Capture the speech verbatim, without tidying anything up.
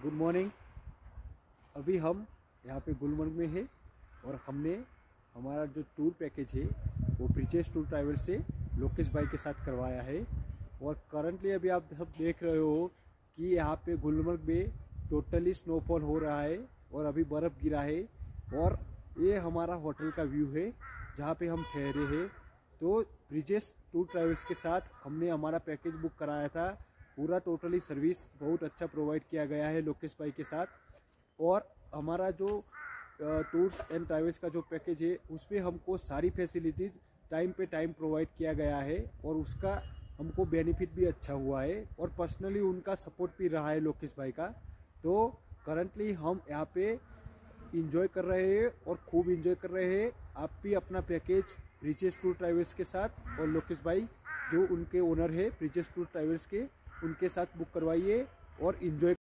Good morning. अभी हम यहाँ पे गुलमर्ग में है और हमने हमारा जो टूर पैकेज है वो ब्रिजेश टूर ट्रैवल से लोकेश भाई के साथ करवाया है। और करंटली अभी आप सब देख रहे हो कि यहाँ पे गुलमर्ग में टोटली स्नोफॉल हो रहा है और अभी बर्फ़ गिरा है। और ये हमारा होटल का व्यू है जहाँ पे हम ठहरे हैं। तो ब्रिजेश टूर ट्रैवल्स के साथ हमने हमारा पैकेज बुक कराया था। पूरा टोटली सर्विस बहुत अच्छा प्रोवाइड किया गया है लोकेश भाई के साथ। और हमारा जो टूर्स एंड ट्रैवल्स का जो पैकेज है उसमें हमको सारी फैसिलिटीज टाइम पे टाइम प्रोवाइड किया गया है और उसका हमको बेनिफिट भी अच्छा हुआ है। और पर्सनली उनका सपोर्ट भी रहा है लोकेश भाई का। तो करंटली हम यहाँ पे इंजॉय कर रहे हैं और खूब इंजॉय कर रहे हैं। आप भी अपना पैकेज ब्रिजेश टूर ट्रैवल्स के साथ और लोकेश भाई जो उनके ओनर है ब्रिजेश टूर ट्रैवल्स के, उनके साथ बुक करवाइए और इंजॉय